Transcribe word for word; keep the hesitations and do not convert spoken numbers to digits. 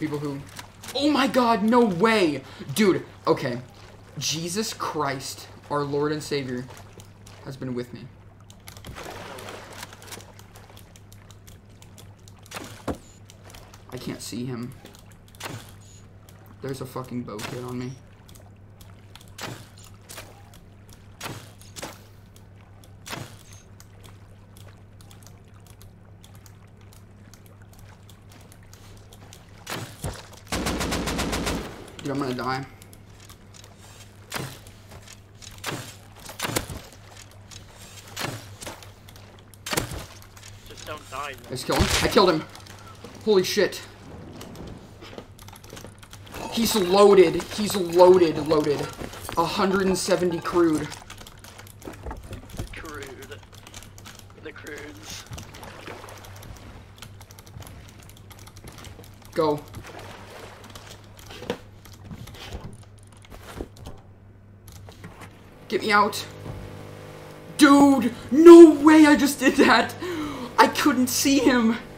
people who... Oh my god, no way! Dude, okay. Jesus Christ, our Lord and Savior, has been with me. I can't see him. There's a fucking bow kit on me. Dude, I'm gonna die. Just don't die. I just killed him. I killed him. Holy shit. He's loaded. He's loaded, loaded. one hundred seventy crude. Crude. The crudes. Go. Get me out. Dude, no way I just did that. I couldn't see him.